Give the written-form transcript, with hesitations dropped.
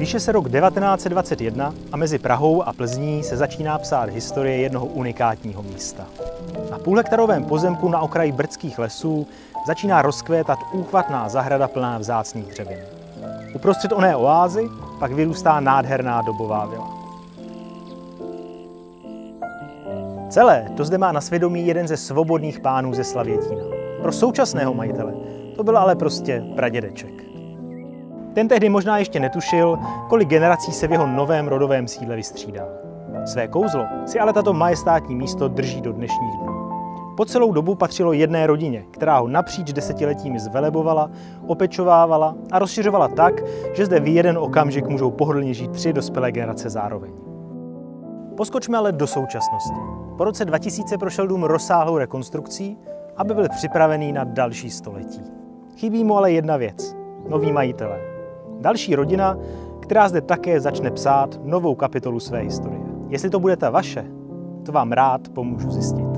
Píše se rok 1921 a mezi Prahou a Plzní se začíná psát historie jednoho unikátního místa. Na půlhektarovém pozemku na okraji brdských lesů začíná rozkvétat úchvatná zahrada plná vzácných dřevin. Uprostřed oné oázy pak vyrůstá nádherná dobová vila. Celé to zde má na svědomí jeden ze svobodných pánů ze Slavětína. Pro současného majitele to byl ale prostě pradědeček. Ten tehdy možná ještě netušil, kolik generací se v jeho novém rodovém sídle vystřídá. Své kouzlo si ale tato majestátní místo drží do dnešních dnů. Po celou dobu patřilo jedné rodině, která ho napříč desetiletími zvelebovala, opečovávala a rozšiřovala tak, že zde v jeden okamžik můžou pohodlně žít 3 dospělé generace zároveň. Poskočme ale do současnosti. Po roce 2000 prošel dům rozsáhlou rekonstrukcí, aby byl připravený na další století. Chybí mu ale jedna věc – noví majitelé. Další rodina, která zde také začne psát novou kapitolu své historie. Jestli to bude ta vaše, to vám rád pomůžu zjistit.